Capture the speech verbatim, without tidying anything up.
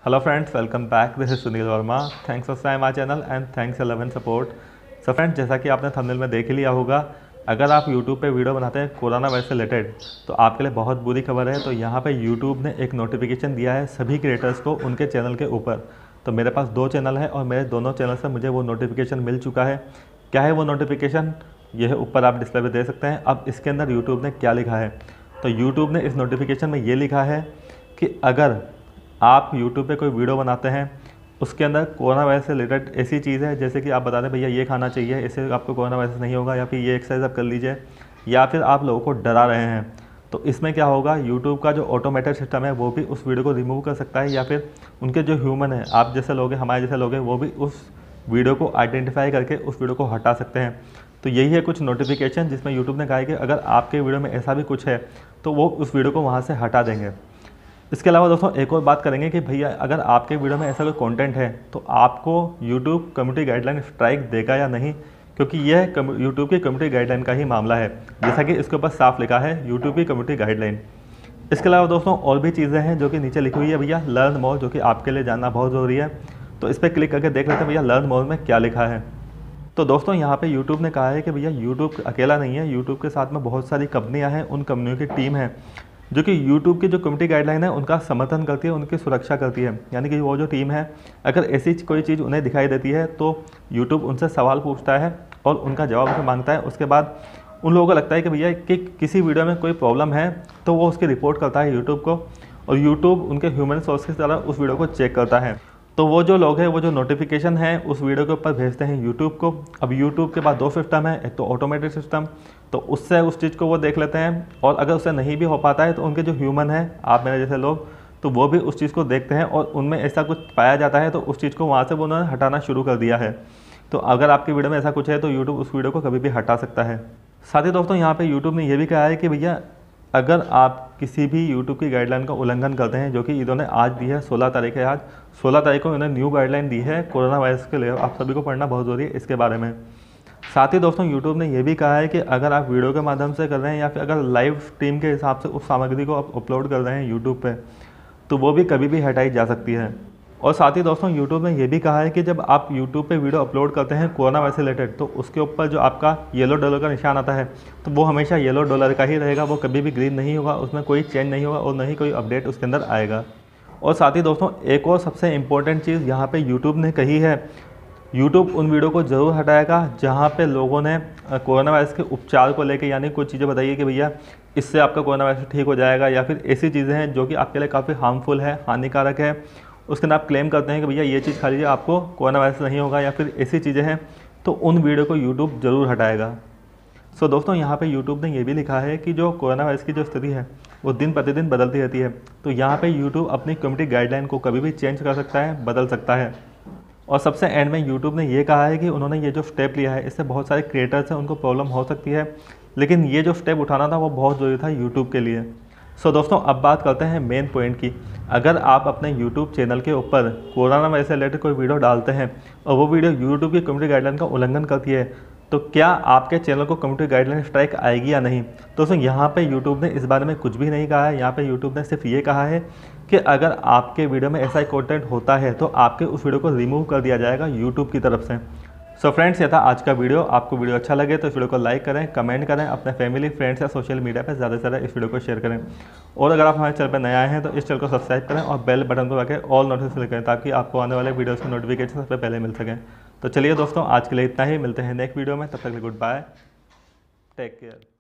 Hello friends, welcome back. This is Sunil Verma. Thanks for subscribing my channel and thanks for love and support. So friends, जैसा कि आपने thumbnail में देख ही लिया होगा, अगर आप YouTube पे वीडियो बनाते हैं कोरोना वायरस से रिलेटेड तो आपके लिए बहुत बुरी खबर है। तो यहाँ पे YouTube ने एक नोटिफिकेशन दिया है सभी क्रिएटर्स को उनके चैनल के ऊपर। तो मेरे पास दो चैनल है और मेरे दोनों चैनल से मुझे वो नोटिफिकेशन मिल चुका है। क्या है वो नोटिफिकेशन, यह ऊपर आप डिस्प्ले पे देख सकते हैं। अब इसके अंदर यूट्यूब ने क्या लिखा है, तो यूट्यूब ने इस नोटिफिकेशन में ये लिखा है कि अगर आप यूट्यूब पे कोई वीडियो बनाते हैं उसके अंदर कोरोना वायरस से रिलेटेड ऐसी चीज़ है, जैसे कि आप बता दें भैया ये खाना चाहिए, इससे आपको कोरोना वायरस नहीं होगा, या फिर ये एक्सरसाइज आप कर लीजिए, या फिर आप लोगों को डरा रहे हैं, तो इसमें क्या होगा, यूट्यूब का जो ऑटोमेटेड सिस्टम है वो भी उस वीडियो को रिमूव कर सकता है, या फिर उनके जो ह्यूमन है, आप जैसे लोग हैं, हमारे जैसे लोग हैं, वो भी उस वीडियो को आइडेंटिफाई करके उस वीडियो को हटा सकते हैं। तो यही है कुछ नोटिफिकेशन जिसमें यूट्यूब ने कहा है कि अगर आपके वीडियो में ऐसा भी कुछ है तो वो उस वीडियो को वहाँ से हटा देंगे। इसके अलावा दोस्तों एक और बात करेंगे कि भैया अगर आपके वीडियो में ऐसा कोई कंटेंट है तो आपको यूट्यूब कम्युनिटी गाइडलाइन स्ट्राइक देगा या नहीं, क्योंकि यह यूट्यूब की कम्युनिटी गाइडलाइन का ही मामला है, जैसा कि इसके ऊपर साफ लिखा है यूट्यूब की कम्युनिटी गाइडलाइन। इसके अलावा दोस्तों और भी चीज़ें हैं जो कि नीचे लिखी हुई है भैया लर्न मोर, जो कि आपके लिए जानना बहुत ज़रूरी है। तो इस पर क्लिक करके देख लेते हैं भैया लर्न मोर में क्या लिखा है। तो दोस्तों यहाँ पे यूट्यूब ने कहा है कि भैया यूट्यूब अकेला नहीं है, यूट्यूब के साथ में बहुत सारी कंपनियाँ हैं, उन कंपनियों की टीम है जो कि यूट्यूब की जो कम्युनिटी गाइडलाइन है उनका समर्थन करती है, उनकी सुरक्षा करती है। यानी कि वो जो टीम है अगर ऐसी कोई चीज़ उन्हें दिखाई देती है तो यूट्यूब उनसे सवाल पूछता है और उनका जवाब उसे मांगता है। उसके बाद उन लोगों को लगता है कि भैया कि किसी वीडियो में कोई प्रॉब्लम है तो वो उसकी रिपोर्ट करता है यूट्यूब को, और यूट्यूब उनके ह्यूमन सोर्स की तरह उस वीडियो को चेक करता है। तो वो जो लोग हैं वो जो नोटिफिकेशन है उस वीडियो के ऊपर भेजते हैं यूट्यूब को। अब यूट्यूब के पास दो सिस्टम है, एक तो ऑटोमेटेड सिस्टम, तो उससे उस चीज़ को वो देख लेते हैं, और अगर उससे नहीं भी हो पाता है तो उनके जो ह्यूमन है, आप मेरे जैसे लोग, तो वो भी उस चीज़ को देखते हैं और उनमें ऐसा कुछ पाया जाता है तो उस चीज़ को वहाँ से वो उन्होंने हटाना शुरू कर दिया है। तो अगर आपकी वीडियो में ऐसा कुछ है तो यूट्यूब उस वीडियो को कभी भी हटा सकता है। साथ ही दोस्तों यहाँ पर यूट्यूब ने यह भी कहा है कि भैया अगर आप किसी भी यूट्यूब की गाइडलाइन का उल्लंघन करते हैं, जो कि इन्होंने आज दी है, सोलह तारीख है, आज सोलह तारीख को इन्होंने न्यू गाइडलाइन दी है कोरोना वायरस के लिए, आप सभी को पढ़ना बहुत ज़रूरी है इसके बारे में। साथ ही दोस्तों यूट्यूब ने यह भी कहा है कि अगर आप वीडियो के माध्यम से कर रहे हैं या फिर अगर लाइव स्ट्रीम के हिसाब से उस सामग्री को आप अपलोड कर रहे हैं यूट्यूब पे, तो वो भी कभी भी हटाई जा सकती है। और साथ ही दोस्तों यूट्यूब ने यह भी कहा है कि जब आप यूट्यूब पे वीडियो अपलोड करते हैं कोरोना वायरस से रिलेटेड, तो उसके ऊपर जो आपका येलो डॉलर का निशान आता है तो वो हमेशा येलो डॉलर का ही रहेगा, वो कभी भी ग्रीन नहीं होगा, उसमें कोई चेंज नहीं होगा और न ही कोई अपडेट उसके अंदर आएगा। और साथ ही दोस्तों एक और सबसे इम्पोर्टेंट चीज़ यहाँ पे यूट्यूब ने कही है, यूट्यूब उन वीडियो को ज़रूर हटाएगा जहाँ पे लोगों ने कोरोना वायरस के उपचार को लेके यानी कुछ चीज़ें बताइए कि भैया इससे आपका कोरोना वायरस ठीक हो जाएगा, या फिर ऐसी चीज़ें हैं जो कि आपके लिए काफ़ी हार्मफुल है, हानिकारक है, उसके अंदर आप क्लेम करते हैं कि भैया ये चीज़ खा लीजिए आपको कोरोना वायरस नहीं होगा, या फिर ऐसी चीज़ें हैं, तो उन वीडियो को यूट्यूब ज़रूर हटाएगा। सो so, दोस्तों यहाँ पे यूट्यूब ने ये भी लिखा है कि जो कोरोना वायरस की जो स्थिति है वो दिन प्रतिदिन बदलती रहती है, तो यहाँ पे यूट्यूब अपनी कम्युनिटी गाइडलाइन को कभी भी चेंज कर सकता है, बदल सकता है। और सबसे एंड में यूट्यूब ने ये कहा है कि उन्होंने ये जो स्टेप लिया है इससे बहुत सारे क्रिएटर्स हैं उनको प्रॉब्लम हो सकती है, लेकिन ये जो स्टेप उठाना था वो बहुत ज़रूरी था यूट्यूब के लिए। सो so, दोस्तों अब बात करते हैं मेन पॉइंट की। अगर आप अपने यूट्यूब चैनल के ऊपर कोरोना वायरस से रिलेटेड कोई वीडियो डालते हैं और वो वीडियो यूट्यूब की कम्युनिटी गाइडलाइन का उल्लंघन करती है, तो क्या आपके चैनल को कम्युनिटी गाइडलाइन स्ट्राइक आएगी या नहीं। दोस्तों यहाँ पे यूट्यूब ने इस बारे में कुछ भी नहीं कहा है, यहाँ पे यूट्यूब ने सिर्फ ये कहा है कि अगर आपके वीडियो में ऐसा ही कंटेंट होता है तो आपके उस वीडियो को रिमूव कर दिया जाएगा यूट्यूब की तरफ से। सो so फ्रेंड्स, ये था आज का वीडियो। आपको वीडियो अच्छा लगे तो इस वीडियो को लाइक करें, कमेंट करें, अपने फैमिली फ्रेंड्स या सोशल मीडिया पर ज़्यादा से ज़्यादा इस वीडियो को शेयर करें। और अगर आप हमारे चैनल पर नए आए हैं तो इस चैनल को सब्सक्राइब करें और बेल बटन को रखें ऑल नोटिफिकेशन करें, ताकि आपको आने वाले वीडियोज़ की नोटिफिकेशन सबसे पहले मिल सकें। तो चलिए दोस्तों आज के लिए इतना ही, मिलते हैं नेक्स्ट वीडियो में, तब तक के लिए गुड बाय, टेक केयर।